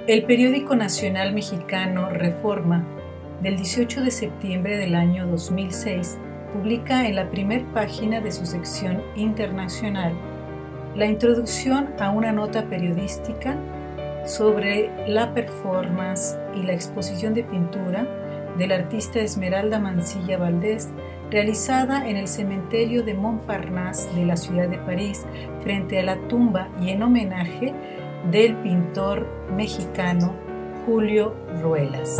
El periódico nacional mexicano Reforma, del 18 de septiembre del año 2006, publica en la primera página de su sección internacional la introducción a una nota periodística sobre la performance y la exposición de pintura del artista Esmeralda Mansilla Valdés, realizada en el cementerio de Montparnasse de la ciudad de París, frente a la tumba y en homenaje del pintor mexicano Julio Ruelas.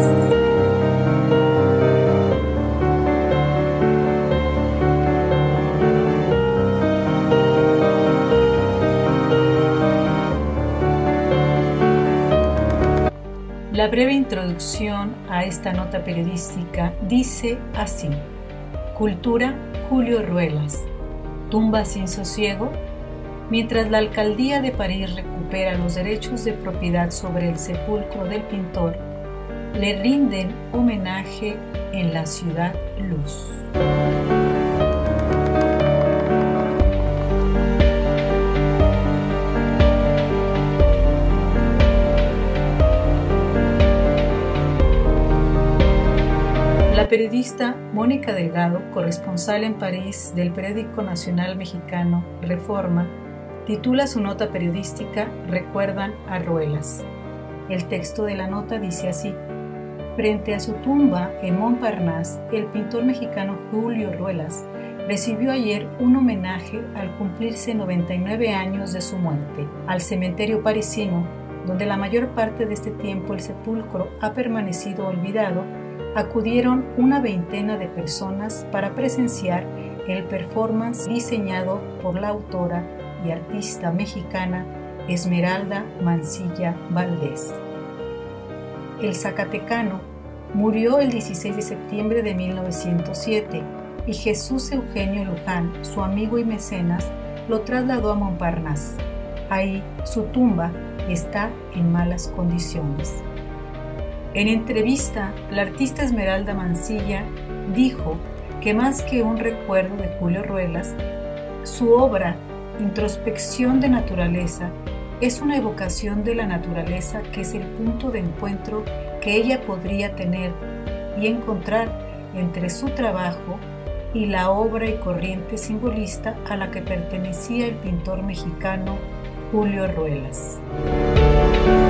La breve introducción a esta nota periodística dice así: Cultura Julio Ruelas, tumba sin sosiego. Mientras la alcaldía de París recupera los derechos de propiedad sobre el sepulcro del pintor, le rinden homenaje en la ciudad Luz. La periodista Mónica Delgado, corresponsal en París del periódico nacional mexicano Reforma, titula su nota periodística "Recuerdan a Ruelas". El texto de la nota dice así: frente a su tumba en Montparnasse, el pintor mexicano Julio Ruelas recibió ayer un homenaje al cumplirse 99 años de su muerte. Al cementerio parisino, donde la mayor parte de este tiempo el sepulcro ha permanecido olvidado, acudieron una veintena de personas para presenciar el performance diseñado por la autora y artista mexicana Esmeralda Mansilla Valdés. El zacatecano murió el 16 de septiembre de 1907 y Jesús Eugenio Luján, su amigo y mecenas, lo trasladó a Montparnasse. Ahí su tumba está en malas condiciones. En entrevista, la artista Esmeralda Mansilla dijo que más que un recuerdo de Julio Ruelas, su obra Introspección de Naturaleza es una evocación de la naturaleza, que es el punto de encuentro que ella podría tener y encontrar entre su trabajo y la obra y corriente simbolista a la que pertenecía el pintor mexicano Julio Ruelas.